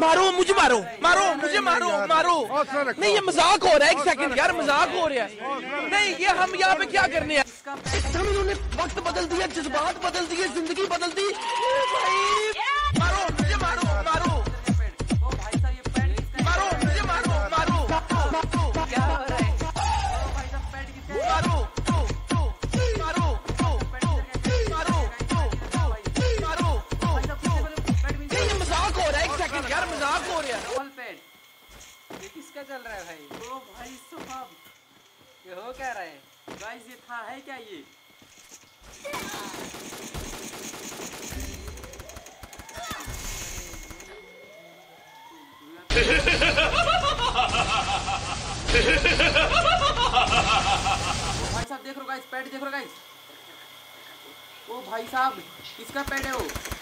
मारो मुझे, मारो मारो मुझे, मारो मारो। नहीं ये मजाक हो रहा है, एक सेकंड यार, मजाक हो रहा है। नहीं ये हम यहाँ पे क्या करने हैं? एकदम इन्होंने वक्त बदल दिया, जज्बात बदल दिए, जिंदगी बदल दी। मारो मुझे, मारो मारो मारो मुझे, मारो मारो। क्या हो रहा है? मारो यार, मजाक हो रहा है। ये किसका चल रहा है भाई? ओ भाई साहब, ये हो क्या रहा है? गाइस ये था है क्या ये? भाई साहब देख लो गाइस, पैड देख लो गाइस। ओ भाई साहब किसका पैड है वो?